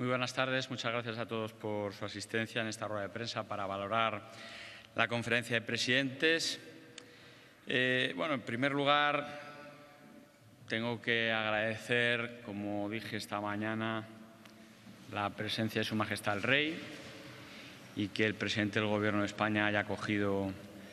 Muy buenas tardes. Muchas gracias a todos por su asistencia en esta rueda de prensa para valorar la conferencia de presidentes. En primer lugar, tengo que agradecer, como dije esta mañana, la presencia de Su Majestad el Rey y que el presidente del Gobierno de España haya acogido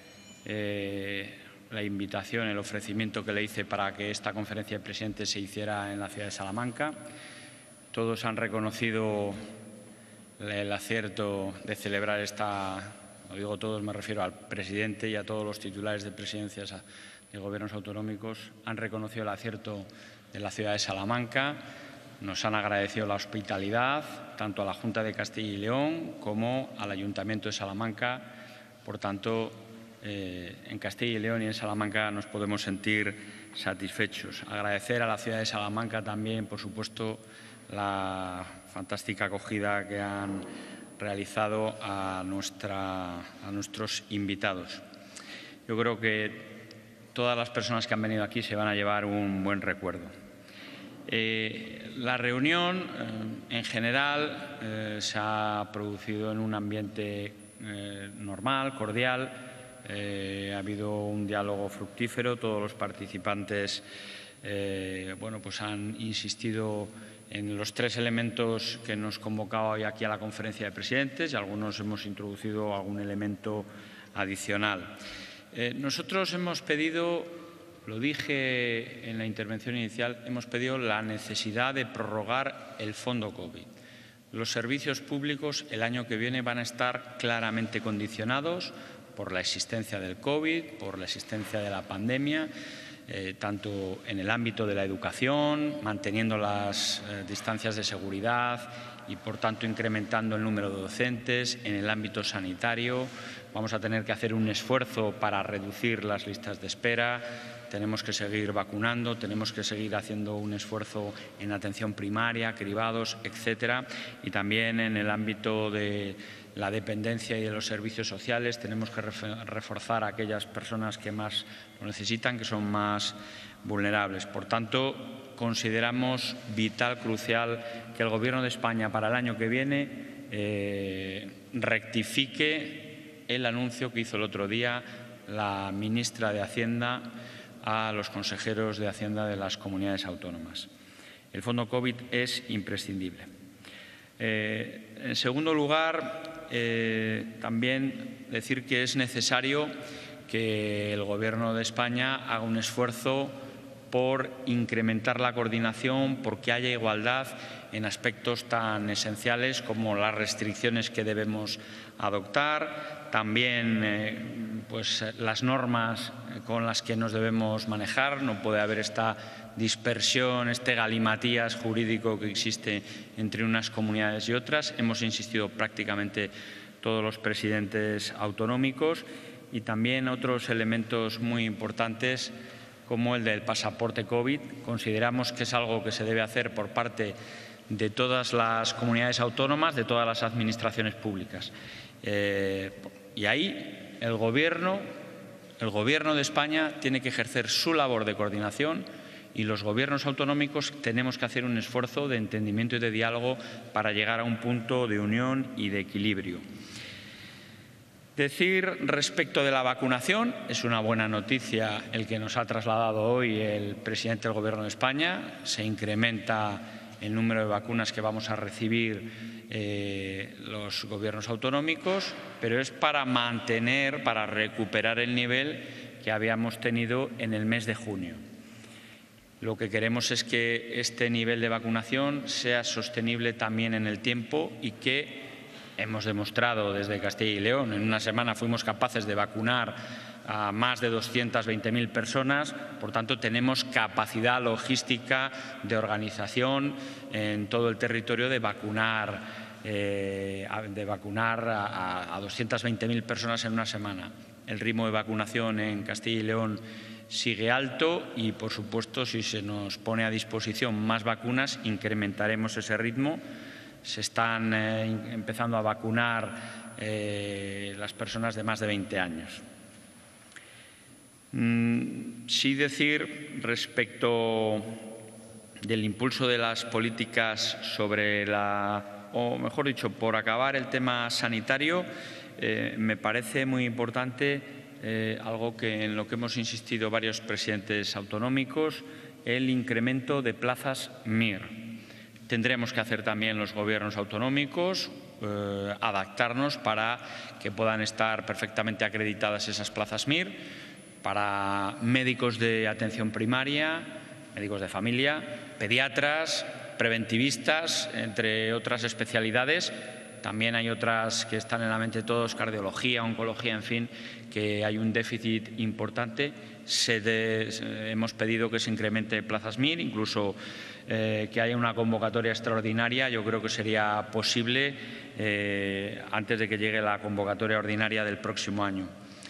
la invitación, el ofrecimiento que le hice para que esta conferencia de presidentes se hiciera en la ciudad de Salamanca. Todos han reconocido el acierto de celebrar esta, lo digo todos, me refiero al presidente y a todos los titulares de presidencias de gobiernos autonómicos, han reconocido el acierto de la ciudad de Salamanca, nos han agradecido la hospitalidad, tanto a la Junta de Castilla y León como al Ayuntamiento de Salamanca. Por tanto, en Castilla y León y en Salamanca nos podemos sentir satisfechos. Agradecer a la ciudad de Salamanca también, por supuesto, la fantástica acogida que han realizado a nuestros invitados. Yo creo que todas las personas que han venido aquí se van a llevar un buen recuerdo. La reunión, en general, se ha producido en un ambiente normal, cordial. Ha habido un diálogo fructífero. Todos los participantes han insistido en los tres elementos que nos convocaba hoy aquí a la conferencia de presidentes y algunos hemos introducido algún elemento adicional. Nosotros hemos pedido, lo dije en la intervención inicial, hemos pedido la necesidad de prorrogar el fondo COVID. Los servicios públicos el año que viene van a estar claramente condicionados por la existencia del COVID, por la existencia de la pandemia, tanto en el ámbito de la educación, manteniendo las distancias de seguridad y, por tanto, incrementando el número de docentes. En el ámbito sanitario vamos a tener que hacer un esfuerzo para reducir las listas de espera. Tenemos que seguir vacunando, tenemos que seguir haciendo un esfuerzo en atención primaria, cribados, etcétera. Y también en el ámbito de la dependencia y de los servicios sociales tenemos que reforzar a aquellas personas que más lo necesitan, que son más vulnerables. Por tanto, consideramos vital, crucial, que el Gobierno de España para el año que viene rectifique el anuncio que hizo el otro día la ministra de Hacienda a los consejeros de Hacienda de las comunidades autónomas. El fondo COVID es imprescindible. En segundo lugar, también decir que es necesario que el Gobierno de España haga un esfuerzo por incrementar la coordinación, porque haya igualdad en aspectos tan esenciales como las restricciones que debemos adoptar, también las normas con las que nos debemos manejar. No puede haber esta dispersión, este galimatías jurídico que existe entre unas comunidades y otras. Hemos insistido prácticamente todos los presidentes autonómicos y también otros elementos muy importantes como el del pasaporte COVID. Consideramos que es algo que se debe hacer por parte de todas las comunidades autónomas, de todas las administraciones públicas. Y ahí el Gobierno de España tiene que ejercer su labor de coordinación y los gobiernos autonómicos tenemos que hacer un esfuerzo de entendimiento y de diálogo para llegar a un punto de unión y de equilibrio. Decir respecto de la vacunación, es una buena noticia el que nos ha trasladado hoy el presidente del Gobierno de España. Se incrementa el número de vacunas que vamos a recibir los gobiernos autonómicos, pero es para mantener, para recuperar el nivel que habíamos tenido en el mes de junio. Lo que queremos es que este nivel de vacunación sea sostenible también en el tiempo y que hemos demostrado desde Castilla y León. En una semana fuimos capaces de vacunar a más de 220.000 personas. Por tanto, tenemos capacidad logística de organización en todo el territorio de vacunar a 220.000 personas en una semana. El ritmo de vacunación en Castilla y León sigue alto y, por supuesto, si se nos pone a disposición más vacunas, incrementaremos ese ritmo. Se están empezando a vacunar las personas de más de 20 años. Sí decir respecto del impulso de las políticas sobre la o mejor dicho, por acabar el tema sanitario, me parece muy importante algo en lo que hemos insistido varios presidentes autonómicos, el incremento de plazas MIR. Tendremos que hacer también los gobiernos autonómicos, adaptarnos para que puedan estar perfectamente acreditadas esas plazas MIR para médicos de atención primaria, médicos de familia, pediatras, preventivistas, entre otras especialidades. También hay otras que están en la mente de todos, cardiología, oncología, en fin, que hay un déficit importante. Hemos pedido que se incremente plazas MIR, incluso que haya una convocatoria extraordinaria. Yo creo que sería posible antes de que llegue la convocatoria ordinaria del próximo año.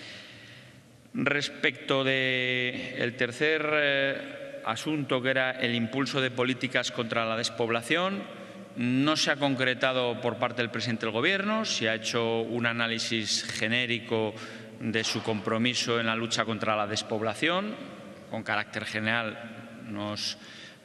Respecto del tercer asunto, que era el impulso de políticas contra la despoblación, no se ha concretado por parte del presidente del Gobierno, se ha hecho un análisis genérico de su compromiso en la lucha contra la despoblación. Con carácter general nos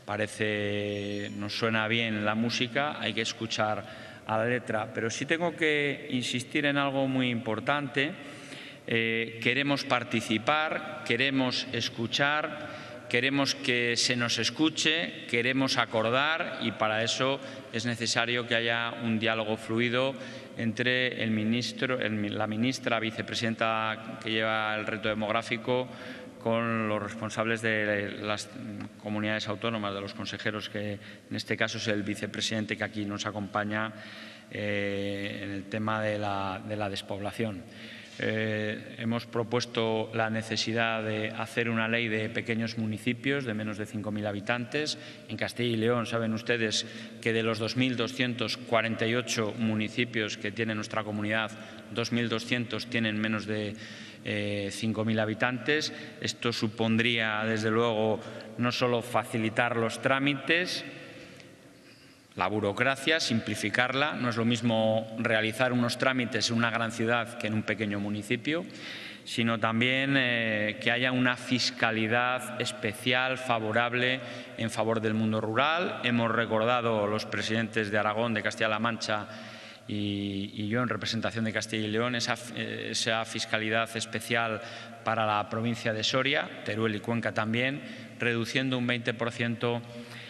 suena bien la música, hay que escuchar a la letra, pero sí tengo que insistir en algo muy importante. Queremos participar, queremos escuchar, queremos que se nos escuche, queremos acordar, y para eso es necesario que haya un diálogo fluido entre la ministra vicepresidenta que lleva el reto demográfico con los responsables de las comunidades autónomas, de los consejeros, que en este caso es el vicepresidente que aquí nos acompaña en el tema de la despoblación. Hemos propuesto la necesidad de hacer una ley de pequeños municipios de menos de 5.000 habitantes. En Castilla y León saben ustedes que de los 2.248 municipios que tiene nuestra comunidad, 2.200 tienen menos de 5.000 habitantes. Esto supondría, desde luego, no solo facilitar los trámites, la burocracia, simplificarla. No es lo mismo realizar unos trámites en una gran ciudad que en un pequeño municipio, sino también que haya una fiscalidad especial favorable en favor del mundo rural. Hemos recordado los presidentes de Aragón, de Castilla-La Mancha y yo en representación de Castilla y León esa fiscalidad especial para la provincia de Soria, Teruel y Cuenca también, reduciendo un 20%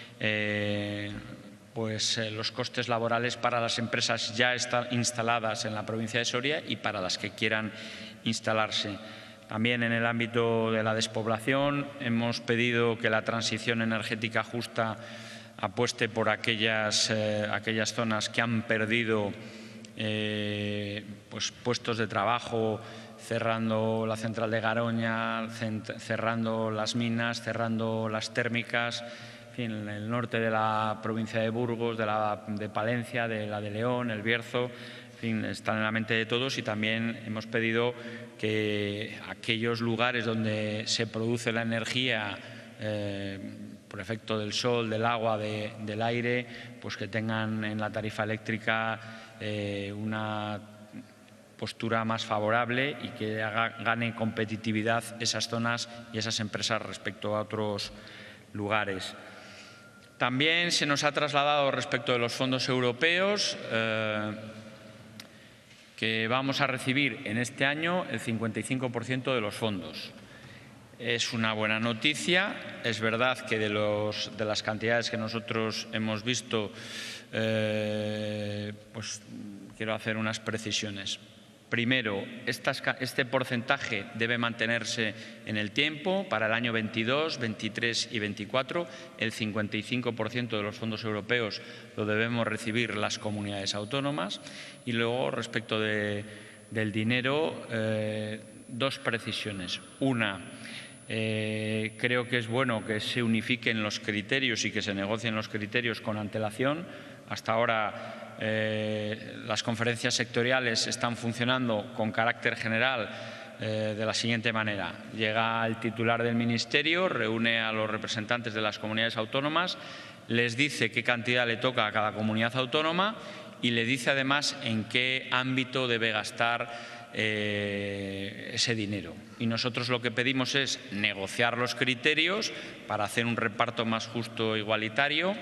los costes laborales para las empresas ya instaladas en la provincia de Soria y para las que quieran instalarse. También en el ámbito de la despoblación hemos pedido que la transición energética justa apueste por aquellas zonas que han perdido puestos de trabajo, cerrando la central de Garoña, cerrando las minas, cerrando las térmicas, en el norte de la provincia de Burgos, de Palencia, de la de León, el Bierzo, en fin, están en la mente de todos. Y también hemos pedido que aquellos lugares donde se produce la energía por efecto del sol, del agua, del aire, pues que tengan en la tarifa eléctrica una postura más favorable y que gane competitividad esas zonas y esas empresas respecto a otros lugares. También se nos ha trasladado respecto de los fondos europeos que vamos a recibir en este año el 55% de los fondos. Es una buena noticia. Es verdad que de las cantidades que nosotros hemos visto, pues quiero hacer unas precisiones. Primero, este porcentaje debe mantenerse en el tiempo. Para el año 22, 23 y 24, el 55% de los fondos europeos lo debemos recibir las comunidades autónomas. Y luego, respecto del dinero, dos precisiones. Una, creo que es bueno que se unifiquen los criterios y que se negocien los criterios con antelación. Hasta ahora las conferencias sectoriales están funcionando con carácter general de la siguiente manera. Llega el titular del ministerio, reúne a los representantes de las comunidades autónomas, les dice qué cantidad le toca a cada comunidad autónoma y le dice además en qué ámbito debe gastar ese dinero. Y nosotros lo que pedimos es negociar los criterios para hacer un reparto más justo e igualitario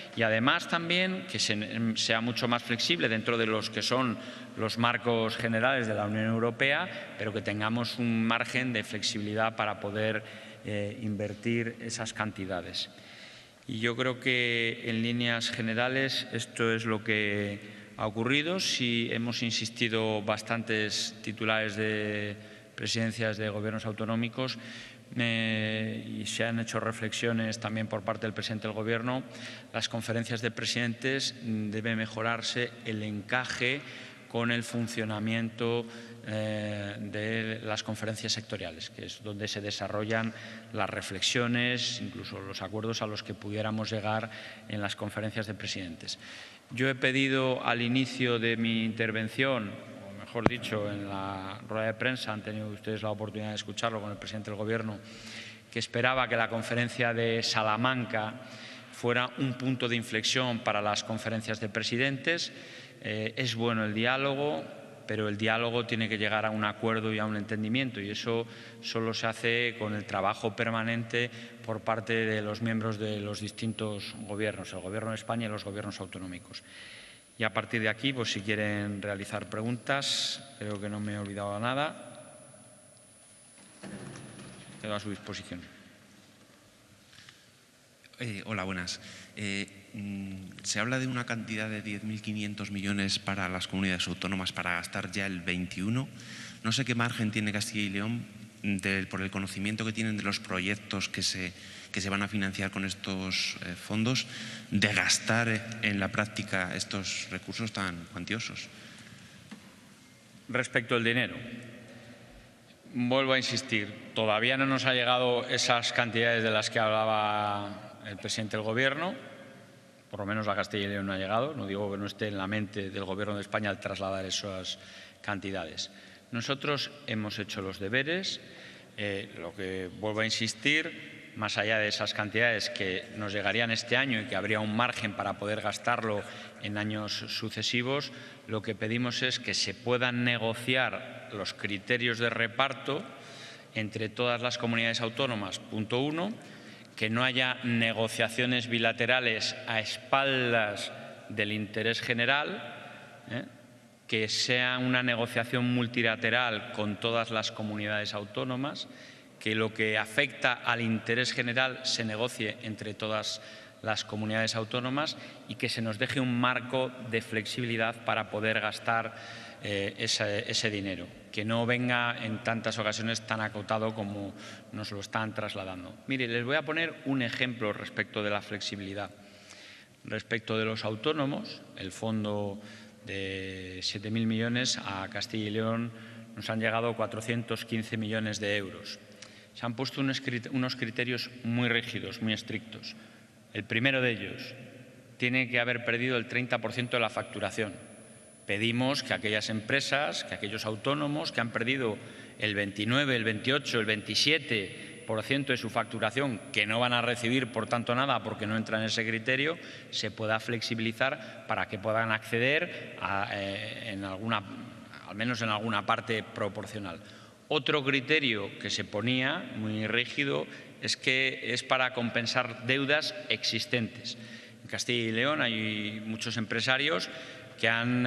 y además también que sea mucho más flexible dentro de los que son los marcos generales de la Unión Europea, pero que tengamos un margen de flexibilidad para poder invertir esas cantidades. Y yo creo que en líneas generales esto es lo que ha ocurrido. Sí hemos insistido bastantes titulares de presidencias de gobiernos autonómicos y se han hecho reflexiones también por parte del presidente del Gobierno. Las conferencias de presidentes debe mejorarse el encaje con el funcionamiento de las conferencias sectoriales, que es donde se desarrollan las reflexiones, incluso los acuerdos a los que pudiéramos llegar en las conferencias de presidentes. Yo he pedido al inicio de mi intervención, o mejor dicho, en la rueda de prensa, han tenido ustedes la oportunidad de escucharlo con el presidente del Gobierno, que esperaba que la conferencia de Salamanca fuera un punto de inflexión para las conferencias de presidentes. Es bueno el diálogo, pero el diálogo tiene que llegar a un acuerdo y a un entendimiento, y eso solo se hace con el trabajo permanente por parte de los miembros de los distintos gobiernos, el Gobierno de España y los gobiernos autonómicos. Y a partir de aquí, pues si quieren realizar preguntas, creo que no me he olvidado nada. Quedo a su disposición. Hola, buenas. Se habla de una cantidad de 10.500 millones para las comunidades autónomas para gastar ya el 21. No sé qué margen tiene Castilla y León por el conocimiento que tienen de los proyectos que se van a financiar con estos fondos, de gastar en la práctica estos recursos tan cuantiosos. Respecto al dinero, vuelvo a insistir, todavía no nos ha llegado esas cantidades de las que hablaba el presidente del Gobierno, por lo menos a Castilla y León no ha llegado, no digo que no esté en la mente del Gobierno de España al trasladar esas cantidades. Nosotros hemos hecho los deberes, lo que vuelvo a insistir, más allá de esas cantidades que nos llegarían este año y que habría un margen para poder gastarlo en años sucesivos, lo que pedimos es que se puedan negociar los criterios de reparto entre todas las comunidades autónomas, punto uno, que no haya negociaciones bilaterales a espaldas del interés general, que sea una negociación multilateral con todas las comunidades autónomas, que lo que afecta al interés general se negocie entre todas las comunidades autónomas y que se nos deje un marco de flexibilidad para poder gastar ese dinero, que no venga en tantas ocasiones tan acotado como nos lo están trasladando. Mire, les voy a poner un ejemplo respecto de la flexibilidad. Respecto de los autónomos, el fondo de 7.000 millones a Castilla y León nos han llegado 415 millones de euros. Se han puesto unos criterios muy rígidos, muy estrictos. El primero de ellos, tiene que haber perdido el 30% de la facturación. Pedimos que aquellas empresas, que aquellos autónomos que han perdido el 29, el 28, el 27% de su facturación, que no van a recibir por tanto nada porque no entra en ese criterio, se pueda flexibilizar para que puedan acceder al menos en alguna parte proporcional. Otro criterio que se ponía, muy rígido, es que es para compensar deudas existentes. En Castilla y León hay muchos empresarios que han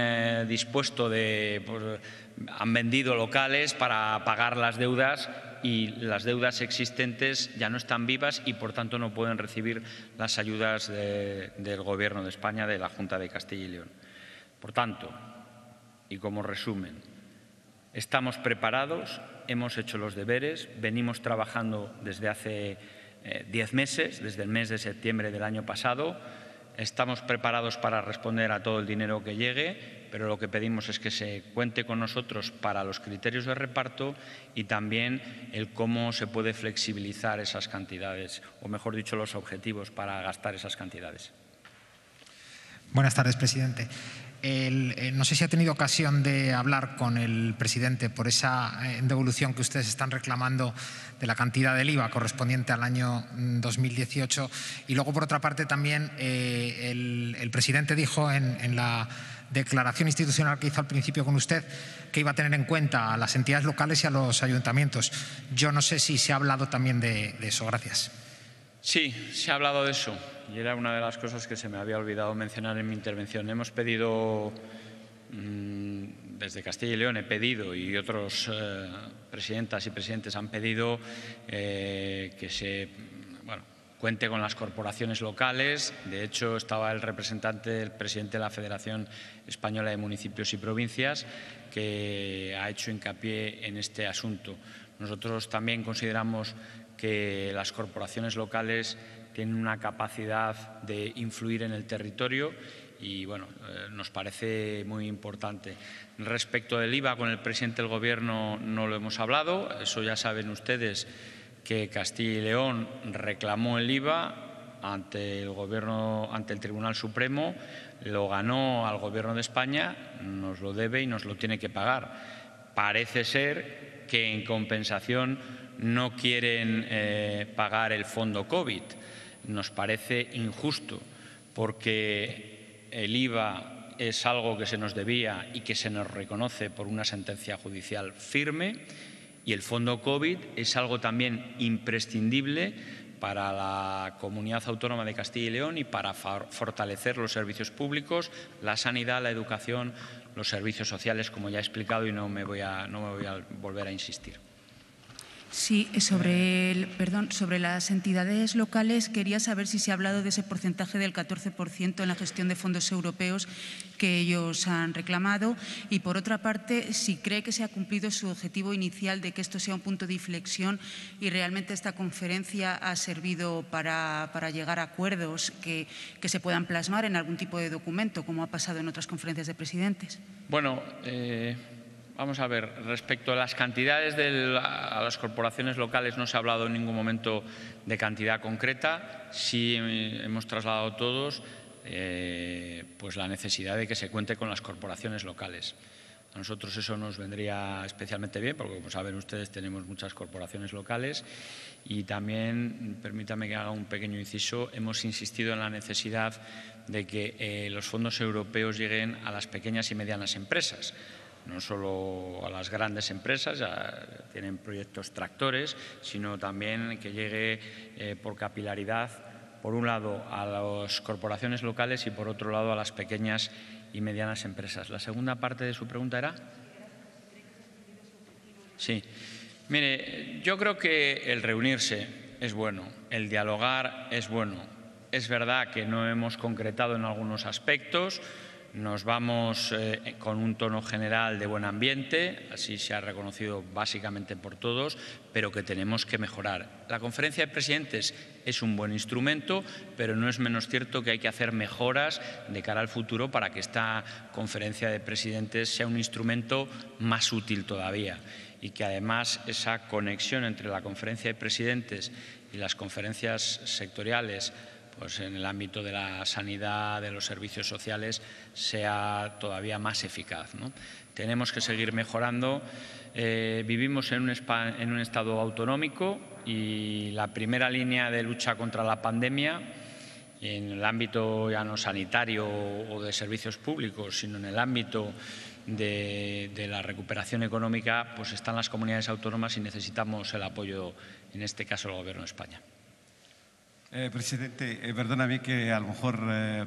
han vendido locales para pagar las deudas y las deudas existentes ya no están vivas y por tanto no pueden recibir las ayudas del Gobierno de España, de la Junta de Castilla y León. Por tanto, y como resumen, estamos preparados, hemos hecho los deberes, venimos trabajando desde hace 10 meses, desde el mes de septiembre del año pasado. Estamos preparados para responder a todo el dinero que llegue, pero lo que pedimos es que se cuente con nosotros para los criterios de reparto y también el cómo se puede flexibilizar esas cantidades, o mejor dicho, los objetivos para gastar esas cantidades. Buenas tardes, presidente. No sé si ha tenido ocasión de hablar con el presidente por esa devolución que ustedes están reclamando de la cantidad del IVA correspondiente al año 2018. Y luego, por otra parte, también el presidente dijo en la declaración institucional que hizo al principio con usted que iba a tener en cuenta a las entidades locales y a los ayuntamientos. Yo no sé si se ha hablado también de eso. Gracias. Sí, se ha hablado de eso y era una de las cosas que se me había olvidado mencionar en mi intervención. Hemos pedido, desde Castilla y León he pedido y otros presidentas y presidentes han pedido que se cuente con las corporaciones locales. De hecho, estaba el presidente de la Federación Española de Municipios y Provincias, que ha hecho hincapié en este asunto. Nosotros también consideramos que las corporaciones locales tienen una capacidad de influir en el territorio y nos parece muy importante. Respecto del IVA, con el presidente del Gobierno no lo hemos hablado. Eso ya saben ustedes que Castilla y León reclamó el IVA ante el Tribunal Supremo, lo ganó al Gobierno de España, nos lo debe y nos lo tiene que pagar. Parece ser que en compensación no quieren pagar el fondo COVID. Nos parece injusto porque el IVA es algo que se nos debía y que se nos reconoce por una sentencia judicial firme, y el fondo COVID es algo también imprescindible para la Comunidad Autónoma de Castilla y León y para fortalecer los servicios públicos, la sanidad, la educación, los servicios sociales, como ya he explicado y no me voy a volver a insistir. Sí, sobre las entidades locales, quería saber si se ha hablado de ese porcentaje del 14% en la gestión de fondos europeos que ellos han reclamado y, por otra parte, si cree que se ha cumplido su objetivo inicial de que esto sea un punto de inflexión y realmente esta conferencia ha servido para llegar a acuerdos que se puedan plasmar en algún tipo de documento, como ha pasado en otras conferencias de presidentes. Bueno, vamos a ver, respecto a las cantidades a las corporaciones locales no se ha hablado en ningún momento de cantidad concreta. Sí hemos trasladado todos pues la necesidad de que se cuente con las corporaciones locales. A nosotros eso nos vendría especialmente bien porque, como saben ustedes, tenemos muchas corporaciones locales y también, permítame que haga un pequeño inciso, hemos insistido en la necesidad de que los fondos europeos lleguen a las pequeñas y medianas empresas. No solo a las grandes empresas, ya tienen proyectos tractores, sino también que llegue por capilaridad, por un lado, a las corporaciones locales y, por otro lado, a las pequeñas y medianas empresas. La segunda parte de su pregunta era… Sí. Mire, yo creo que el reunirse es bueno, el dialogar es bueno. Es verdad que no hemos concretado en algunos aspectos. Nos vamos con un tono general de buen ambiente, así se ha reconocido básicamente por todos, pero que tenemos que mejorar. La conferencia de presidentes es un buen instrumento, pero no es menos cierto que hay que hacer mejoras de cara al futuro para que esta conferencia de presidentes sea un instrumento más útil todavía y que además esa conexión entre la conferencia de presidentes y las conferencias sectoriales, pues en el ámbito de la sanidad, de los servicios sociales, sea todavía más eficaz, ¿no? Tenemos que seguir mejorando. Vivimos en un Estado autonómico y la primera línea de lucha contra la pandemia, en el ámbito ya no sanitario o de servicios públicos, sino en el ámbito de la recuperación económica, pues están las comunidades autónomas y necesitamos el apoyo, en este caso, del Gobierno de España. Presidente, perdóname que a lo mejor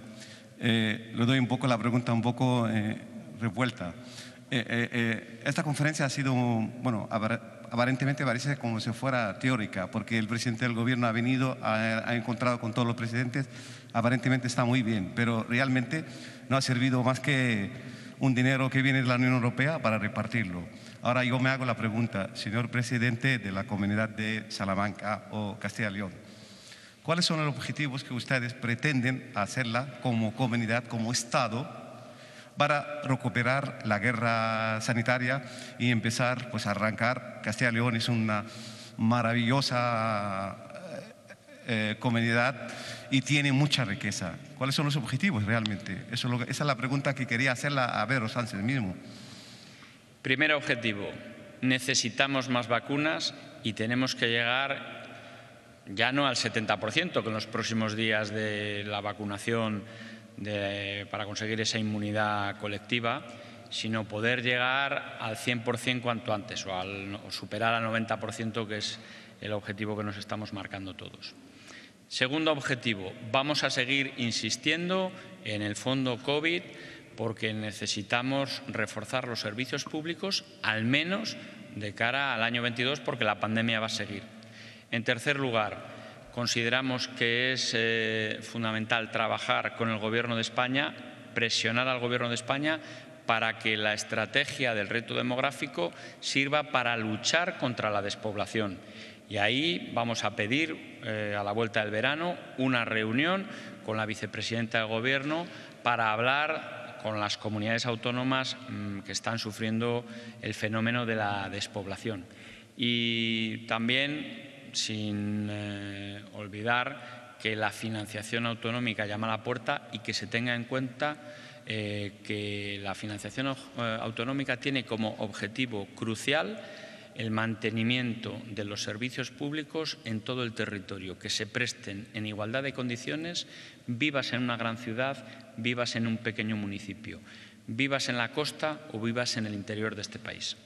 le doy un poco la pregunta un poco revuelta. Esta conferencia ha sido, bueno, aparentemente parece como si fuera teórica, porque el presidente del Gobierno ha venido, ha encontrado con todos los presidentes, aparentemente está muy bien, pero realmente no ha servido más que un dinero que viene de la Unión Europea para repartirlo. Ahora yo me hago la pregunta, señor presidente de la Comunidad de Salamanca o Castilla y León, ¿cuáles son los objetivos que ustedes pretenden hacerla como comunidad, como Estado, para recuperar la guerra sanitaria y empezar pues, a arrancar? Castilla y León es una maravillosa comunidad y tiene mucha riqueza. ¿Cuáles son los objetivos realmente? Esa es la pregunta que quería hacerla a Pedro Sánchez mismo. Primer objetivo, necesitamos más vacunas y tenemos que llegar ya no al 70%, que en los próximos días de la vacunación para conseguir esa inmunidad colectiva, sino poder llegar al 100% cuanto antes o superar al 90%, que es el objetivo que nos estamos marcando todos. Segundo objetivo, vamos a seguir insistiendo en el fondo COVID porque necesitamos reforzar los servicios públicos, al menos de cara al año 22, porque la pandemia va a seguir. En tercer lugar, consideramos que es fundamental trabajar con el Gobierno de España, presionar al Gobierno de España para que la estrategia del reto demográfico sirva para luchar contra la despoblación. Y ahí vamos a pedir, a la vuelta del verano, una reunión con la vicepresidenta del Gobierno para hablar con las comunidades autónomas que están sufriendo el fenómeno de la despoblación. Y también, sin olvidar que la financiación autonómica llama a la puerta y que se tenga en cuenta que la financiación autonómica tiene como objetivo crucial el mantenimiento de los servicios públicos en todo el territorio, que se presten en igualdad de condiciones, vivas en una gran ciudad, vivas en un pequeño municipio, vivas en la costa o vivas en el interior de este país.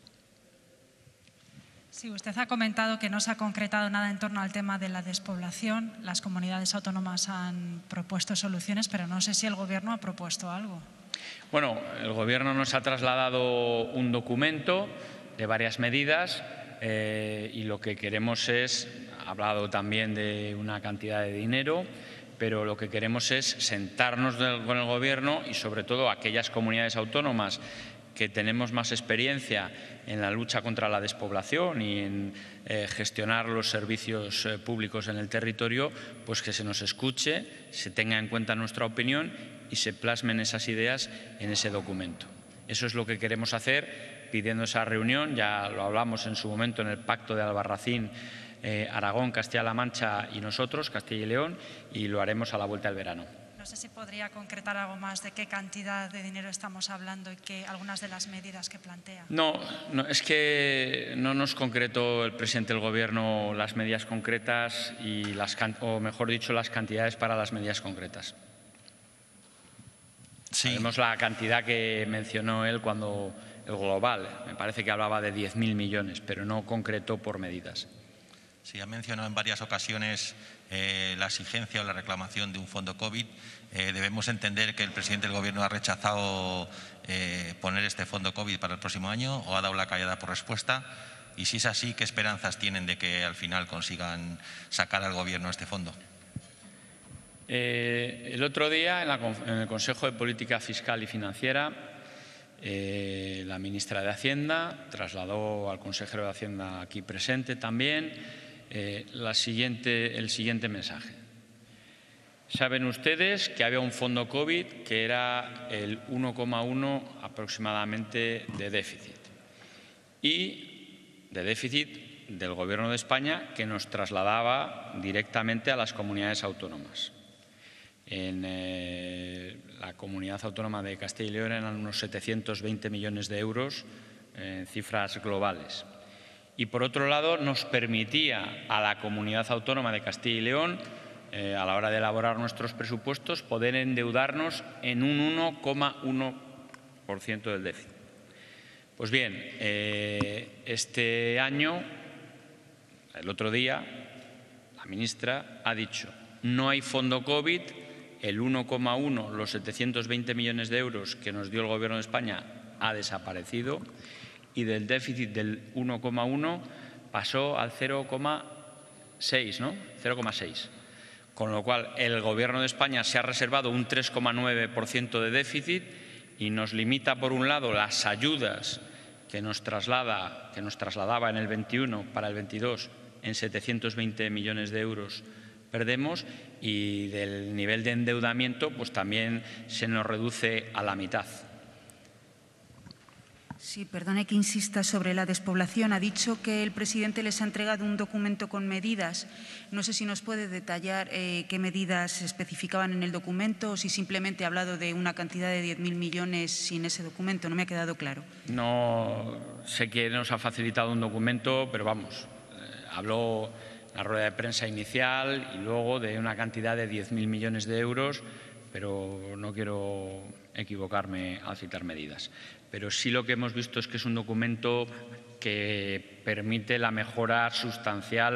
Sí, usted ha comentado que no se ha concretado nada en torno al tema de la despoblación. Las comunidades autónomas han propuesto soluciones, pero no sé si el Gobierno ha propuesto algo. Bueno, el Gobierno nos ha trasladado un documento de varias medidas y lo que queremos es, ha hablado también de una cantidad de dinero, pero lo que queremos es sentarnos con el Gobierno y sobre todo aquellas comunidades autónomas que tenemos más experiencia en la lucha contra la despoblación y en gestionar los servicios públicos en el territorio, pues que se nos escuche, se tenga en cuenta nuestra opinión y se plasmen esas ideas en ese documento. Eso es lo que queremos hacer pidiendo esa reunión, ya lo hablamos en su momento en el Pacto de Albarracín, Aragón, Castilla-La Mancha y nosotros, Castilla y León, y lo haremos a la vuelta del verano. No sé si podría concretar algo más de qué cantidad de dinero estamos hablando y algunas de las medidas que plantea. No, es que no nos concretó el presidente del Gobierno las medidas concretas y o mejor dicho, las cantidades para las medidas concretas. Sí. Sabemos la cantidad que mencionó él cuando el global, me parece que hablaba de 10.000 millones, pero no concretó por medidas. Sí, ha mencionado en varias ocasiones la exigencia o la reclamación de un fondo COVID. Debemos entender que el presidente del Gobierno ha rechazado poner este fondo COVID para el próximo año o ha dado la callada por respuesta. Y si es así, ¿qué esperanzas tienen de que al final consigan sacar al Gobierno este fondo? El otro día, en el Consejo de Política Fiscal y Financiera, la ministra de Hacienda trasladó al consejero de Hacienda aquí presente también el siguiente mensaje. Saben ustedes que había un fondo COVID que era el 1,1 aproximadamente de déficit y de déficit del Gobierno de España que nos trasladaba directamente a las comunidades autónomas. En la comunidad autónoma de Castilla y León eran unos 720 millones de euros en cifras globales. Y por otro lado nos permitía a la comunidad autónoma de Castilla y León, a la hora de elaborar nuestros presupuestos, poder endeudarnos en un 1,1% del déficit. Pues bien, este año, el otro día, la ministra ha dicho no hay fondo COVID, el 1,1, los 720 millones de euros que nos dio el Gobierno de España ha desaparecido y del déficit del 1,1 pasó al 0,6, ¿no? 0,6. Con lo cual, el Gobierno de España se ha reservado un 3,9% de déficit y nos limita, por un lado, las ayudas que nos trasladaba en el 21 para el 22 en 720 millones de euros perdemos y del nivel de endeudamiento pues también se nos reduce a la mitad. Sí, perdone que insista sobre la despoblación. Ha dicho que el presidente les ha entregado un documento con medidas. No sé si nos puede detallar qué medidas se especificaban en el documento o si simplemente ha hablado de una cantidad de 10.000 millones sin ese documento. No me ha quedado claro. No sé que nos ha facilitado un documento, pero vamos, habló en la rueda de prensa inicial y luego de una cantidad de 10.000 millones de euros, pero no quiero equivocarme al citar medidas. Pero sí lo que hemos visto es que es un documento que permite la mejora sustancial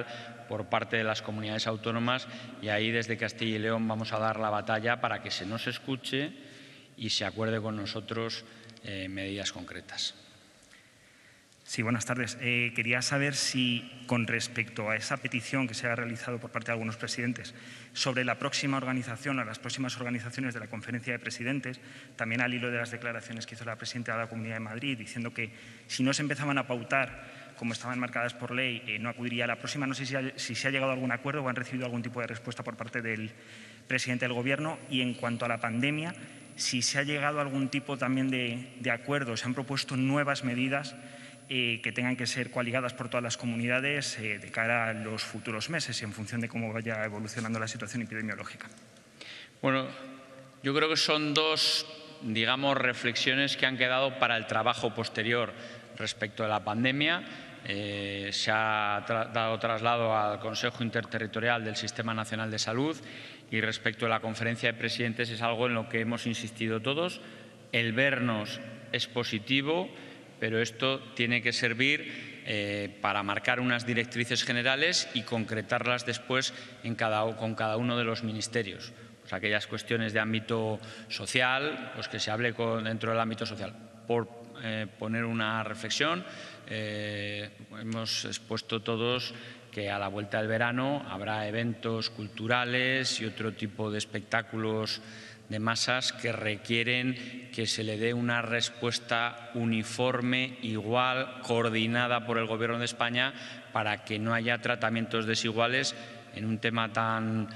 por parte de las comunidades autónomas, y ahí desde Castilla y León vamos a dar la batalla para que se nos escuche y se acuerde con nosotros medidas concretas. Sí, buenas tardes. Quería saber si, con respecto a esa petición que se ha realizado por parte de algunos presidentes sobre la próxima organización o las próximas organizaciones de la Conferencia de Presidentes, también al hilo de las declaraciones que hizo la presidenta de la Comunidad de Madrid, diciendo que si no se empezaban a pautar como estaban marcadas por ley, no acudiría a la próxima. No sé si se ha llegado a algún acuerdo o han recibido algún tipo de respuesta por parte del presidente del Gobierno. Y en cuanto a la pandemia, si se ha llegado a algún tipo también de acuerdo, se han propuesto nuevas medidas que tengan que ser coaligadas por todas las comunidades de cara a los futuros meses y en función de cómo vaya evolucionando la situación epidemiológica. Bueno, yo creo que son dos, digamos, reflexiones que han quedado para el trabajo posterior respecto a la pandemia. Se ha dado traslado al Consejo Interterritorial del Sistema Nacional de Salud, y respecto a la Conferencia de Presidentes es algo en lo que hemos insistido todos. El vernos es positivo, pero esto tiene que servir para marcar unas directrices generales y concretarlas después con cada uno de los ministerios. Pues aquellas cuestiones de ámbito social, pues que se hable dentro del ámbito social. Por poner una reflexión, hemos expuesto todos que a la vuelta del verano habrá eventos culturales y otro tipo de espectáculos de masas que requieren que se le dé una respuesta uniforme, igual, coordinada por el Gobierno de España, para que no haya tratamientos desiguales en un tema tan…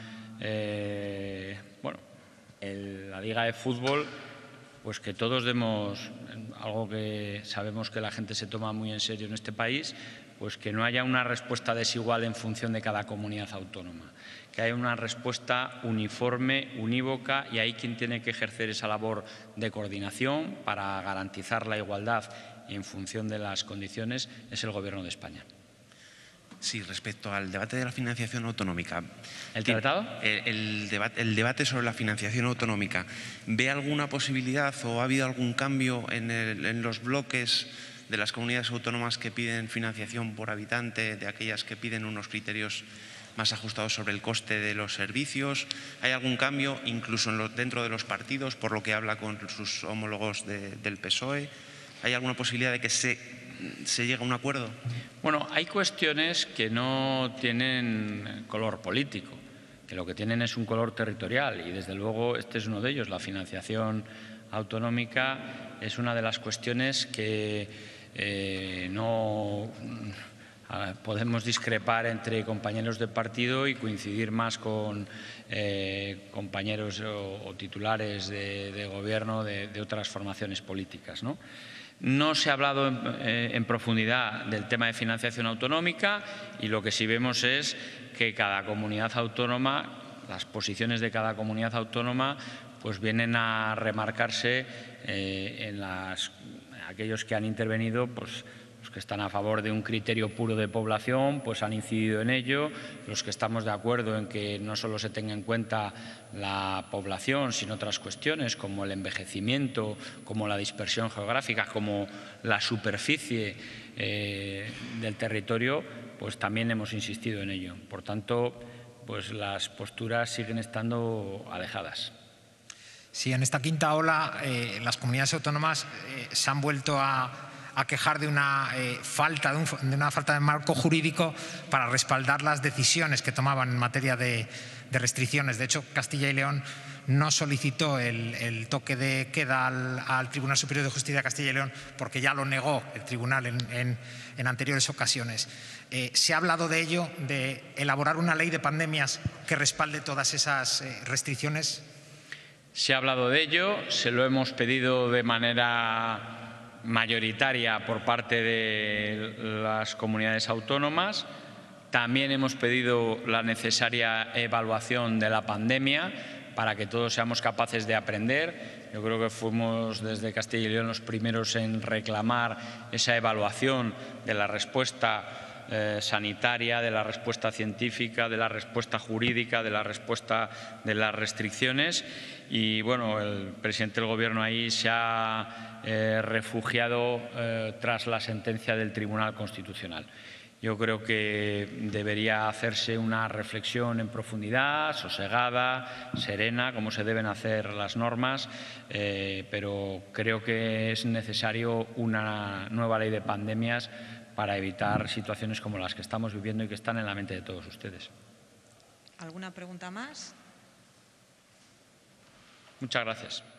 la Liga de Fútbol, pues que todos demos, algo que sabemos que la gente se toma muy en serio en este país, pues que no haya una respuesta desigual en función de cada comunidad autónoma, que haya una respuesta uniforme, unívoca, y ahí quien tiene que ejercer esa labor de coordinación para garantizar la igualdad y en función de las condiciones es el Gobierno de España. Sí, respecto al debate de la financiación autonómica. ¿El tratado? El debate sobre la financiación autonómica. ¿Ve alguna posibilidad o ha habido algún cambio en los bloques de las comunidades autónomas que piden financiación por habitante, de aquellas que piden unos criterios más ajustados sobre el coste de los servicios? ¿Hay algún cambio incluso dentro de los partidos, por lo que habla con sus homólogos del PSOE? ¿Hay alguna posibilidad de que se llegue a un acuerdo? Bueno, hay cuestiones que no tienen color político, que lo que tienen es un color territorial, y desde luego este es uno de ellos. La financiación autonómica es una de las cuestiones que no podemos discrepar entre compañeros de partido y coincidir más con compañeros o titulares de gobierno de otras formaciones políticas, ¿no? No se ha hablado en profundidad del tema de financiación autonómica, y lo que sí vemos es que cada comunidad autónoma, las posiciones de cada comunidad autónoma, pues vienen a remarcarse en aquellos que han intervenido, pues los que están a favor de un criterio puro de población, pues han incidido en ello. Los que estamos de acuerdo en que no solo se tenga en cuenta la población, sino otras cuestiones como el envejecimiento, como la dispersión geográfica, como la superficie del territorio, pues también hemos insistido en ello. Por tanto, pues las posturas siguen estando alejadas. Sí, en esta quinta ola las comunidades autónomas se han vuelto a quejar de una falta de marco jurídico para respaldar las decisiones que tomaban en materia de restricciones. De hecho, Castilla y León no solicitó el toque de queda al Tribunal Superior de Justicia de Castilla y León porque ya lo negó el tribunal en anteriores ocasiones. ¿Se ha hablado de ello, de elaborar una ley de pandemias que respalde todas esas restricciones? Se ha hablado de ello, se lo hemos pedido de manera mayoritaria por parte de las comunidades autónomas. También hemos pedido la necesaria evaluación de la pandemia para que todos seamos capaces de aprender. Yo creo que fuimos desde Castilla y León los primeros en reclamar esa evaluación de la respuesta sanitaria, de la respuesta científica, de la respuesta jurídica, de la respuesta de las restricciones. Y bueno, el presidente del Gobierno ahí se ha refugiado tras la sentencia del Tribunal Constitucional. Yo creo que debería hacerse una reflexión en profundidad, sosegada, serena, como se deben hacer las normas, pero creo que es necesario una nueva ley de pandemias para evitar situaciones como las que estamos viviendo y que están en la mente de todos ustedes. ¿Alguna pregunta más? Muchas gracias.